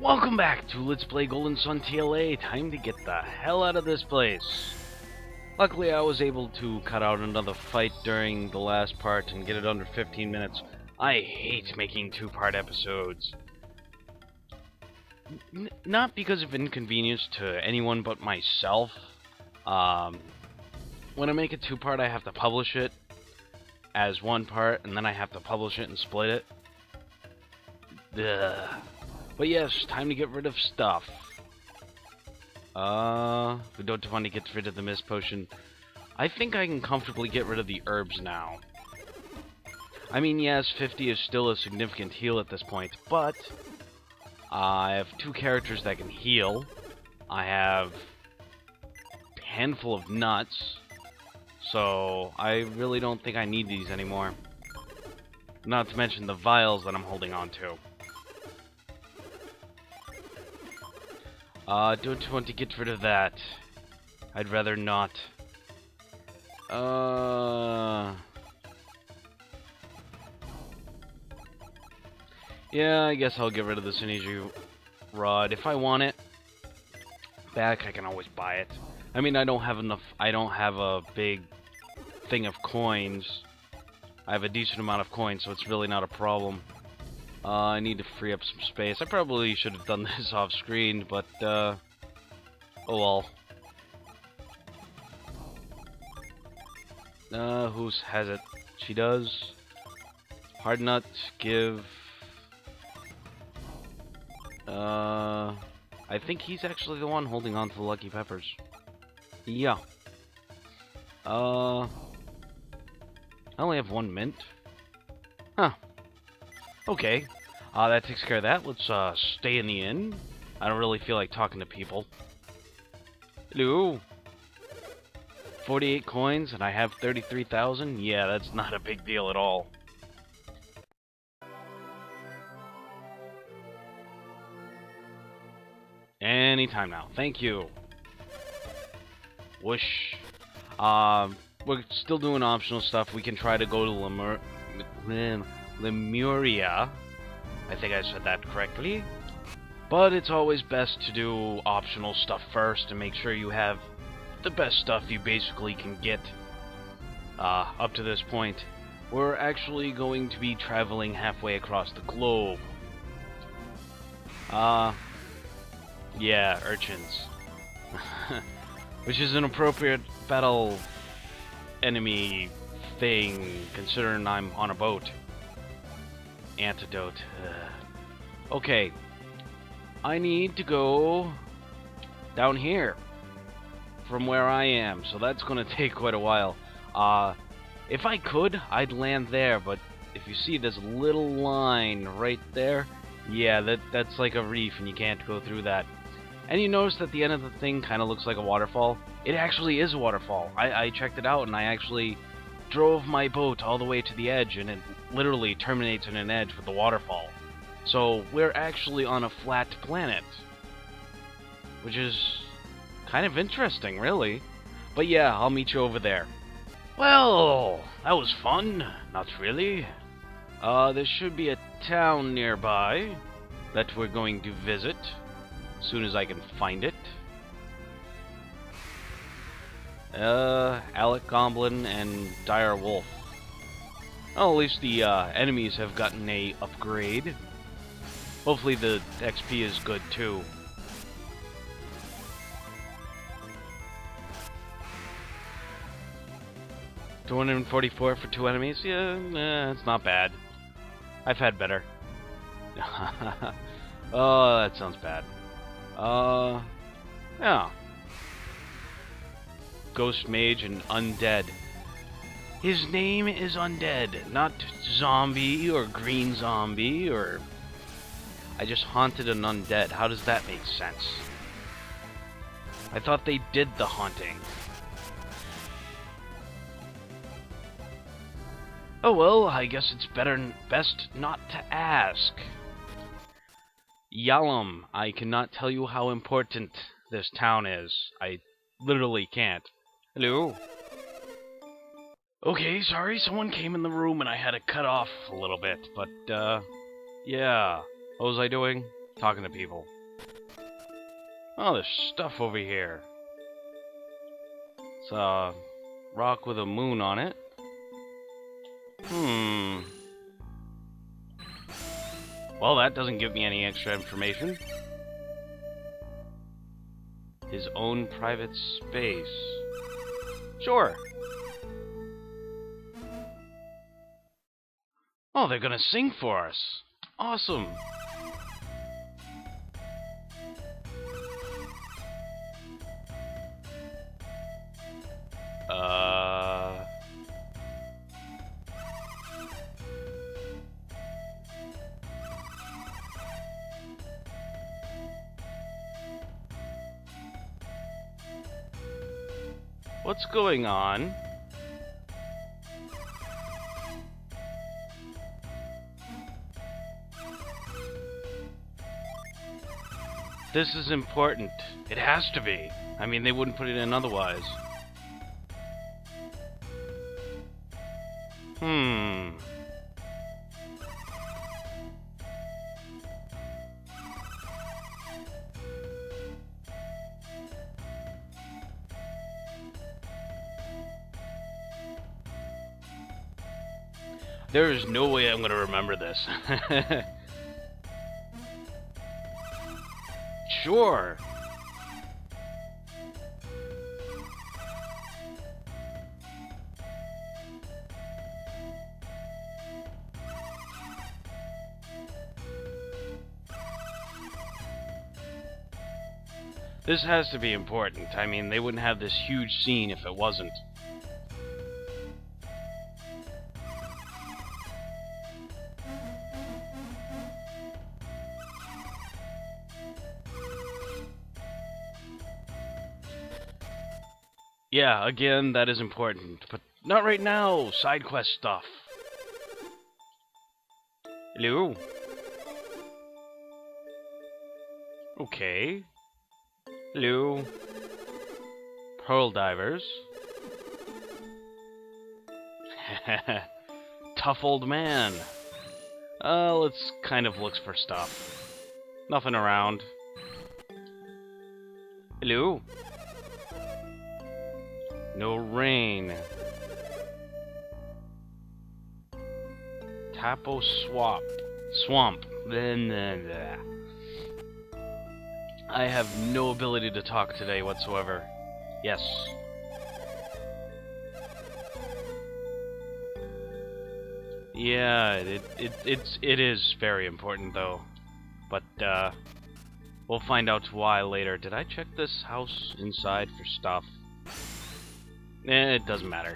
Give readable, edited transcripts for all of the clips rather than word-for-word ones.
Welcome back to Let's Play Golden Sun TLA. Time to get the hell out of this place. Luckily, I was able to cut out another fight during the last part and get it under 15 minutes. I hate making two-part episodes. Not because of inconvenience to anyone but myself. When I make a two-part, I have to publish it as one part, and then I have to publish it and split it. Ugh. But yes, time to get rid of stuff. We don't want to get rid of the mist potion. I think I can comfortably get rid of the herbs now. I mean, yes, 50 is still a significant heal at this point, but I have two characters that can heal. I have a handful of nuts, so I really don't think I need these anymore. Not to mention the vials that I'm holding on to. Don't want to get rid of that. I'd rather not. Yeah, I guess I'll get rid of the synergy rod. If I want it back, I can always buy it. I mean, I don't have enough. I don't have a big thing of coins. I have a decent amount of coins, so it's really not a problem. I need to free up some space. I probably should have done this off screen, but oh well. Who has it? She does. Hard nut, give. I think he's actually the one holding on to the lucky peppers. Yeah. I only have one mint. Huh. Okay. That takes care of that. Let's stay in the inn. I don't really feel like talking to people. Hello. 48 coins and I have 33,000? Yeah, that's not a big deal at all. Anytime now. Thank you. Whoosh. We're still doing optional stuff. We can try to go to Lemuria. I think I said that correctly. But it's always best to do optional stuff first and make sure you have the best stuff you basically can get up to this point. We're actually going to be traveling halfway across the globe. Yeah, urchins. Which is an appropriate battle enemy thing, considering I'm on a boat. Antidote. Okay. I need to go down here from where I am, so that's going to take quite a while. If I could, I'd land there, but if you see this little line right there, yeah, that's like a reef and you can't go through that. And you notice that the end of the thing kind of looks like a waterfall. It actually is a waterfall. I checked it out and I actually drove my boat all the way to the edge, and it literally terminates in an edge with the waterfall. So we're actually on a flat planet, which is kind of interesting, really. But yeah, I'll meet you over there. Well, that was fun. Not really. There should be a town nearby that we're going to visit as soon as I can find it. Alec Goblin and Dire Wolf. Oh, at least the enemies have gotten a upgrade. Hopefully the XP is good too. $244 for 2 enemies? Yeah, it's not bad. I've had better. Oh, that sounds bad. Yeah. Ghost Mage and Undead. His name is Undead, not Zombie or Green Zombie or... I just haunted an undead. How does that make sense? I thought they did the haunting. Oh well, I guess it's best not to ask. Yalom, I cannot tell you how important this town is. I literally can't. Hello? Okay, sorry, someone came in the room and I had to cut off a little bit, but, yeah. What was I doing? talking to people. Oh, there's stuff over here. It's a rock with a moon on it. Well, that doesn't give me any extra information. His own private space. Sure. Oh, they're gonna sing for us. Awesome. What's going on? This is important. It has to be. I mean, they wouldn't put it in otherwise. There is no way I'm gonna remember this. Sure. This has to be important. I mean, they wouldn't have this huge scene if it wasn't. Yeah, again, that is important, but not right now. Side quest stuff. Hello? Okay. Hello? Pearl divers. Tough old man. Let's kind of look for stuff. Nothing around. Hello? No rain. Tapo Swamp. I have no ability to talk today whatsoever. Yes. Yeah, it is very important though. But we'll find out why later. Did I check this house inside for stuff? It doesn't matter.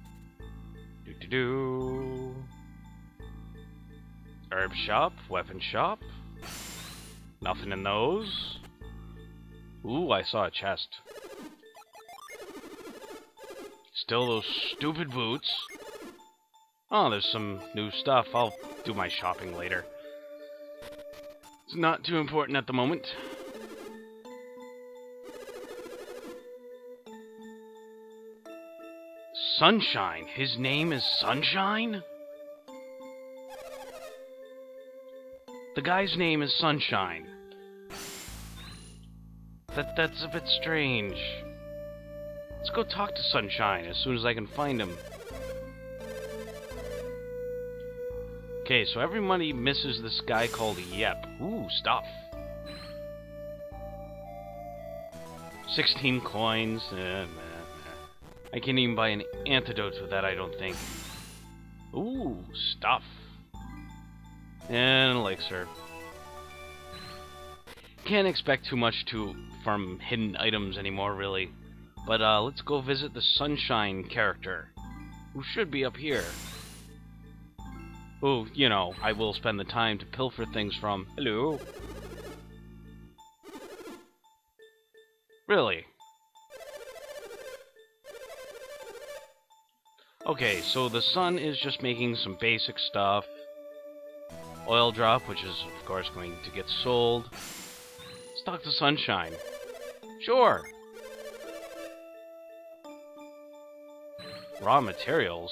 Herb shop, weapon shop. Nothing in those. Ooh, I saw a chest. Still those stupid boots. Oh, there's some new stuff. I'll do my shopping later. It's not too important at the moment. Sunshine? His name is Sunshine? The guy's name is Sunshine. That's a bit strange. Let's go talk to Sunshine as soon as I can find him. Okay, so everybody misses this guy called Yep. Ooh, stuff. 16 coins. I can't even buy an antidote with that, I don't think. Ooh, stuff. And an elixir. Can't expect too much from hidden items anymore, really. But let's go visit the Sunshine character, who should be up here. Who, you know, I will spend the time to pilfer things from. Hello? Really? Okay, so the sun is just making some basic stuff. Oil drop, which is, of course, going to get sold. Let's talk to Sunshine. Sure. Raw materials.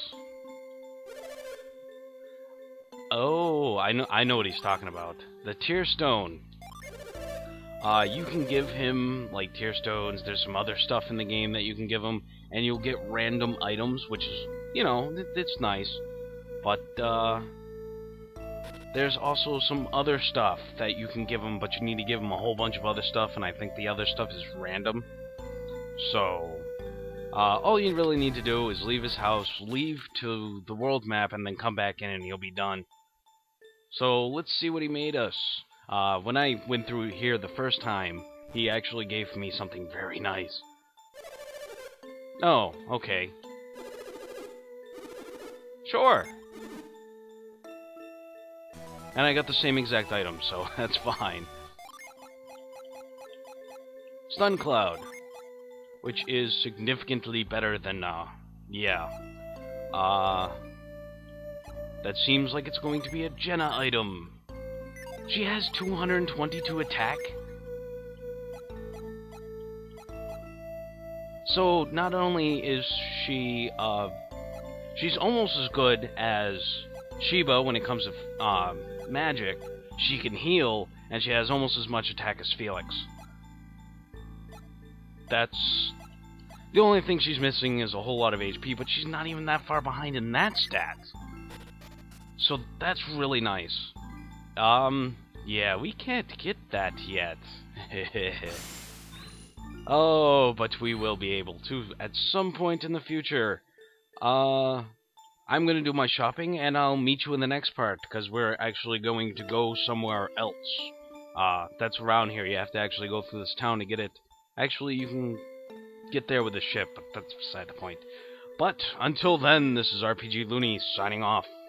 Oh, I know what he's talking about. The Tear Stone. You can give him, like, tier stones. There's some other stuff in the game that you can give him, and you'll get random items, which is, you know, it's nice. But, there's also some other stuff that you can give him, but you need to give him a whole bunch of other stuff, and I think the other stuff is random. So, all you really need to do is leave his house, leave to the world map, and then come back in and you'll be done. So, let's see what he made us. When I went through here the first time, he actually gave me something very nice. Oh, okay. Sure. And I got the same exact item, so that's fine. Stun Cloud, which is significantly better than, yeah. That seems like it's going to be a Jenna item. She has 222 attack. So, not only is she, she's almost as good as Sheba when it comes to, magic. She can heal, and she has almost as much attack as Felix. That's... the only thing she's missing is a whole lot of HP, but she's not even that far behind in that stat. So that's really nice. Yeah, we can't get that yet. Oh, but we will be able to at some point in the future. I'm gonna do my shopping, and I'll meet you in the next part, because we're actually going to go somewhere else. That's around here. You have to actually go through this town to get it. Actually, you can get there with a ship, but that's beside the point. But, until then, this is RPG Looney, signing off.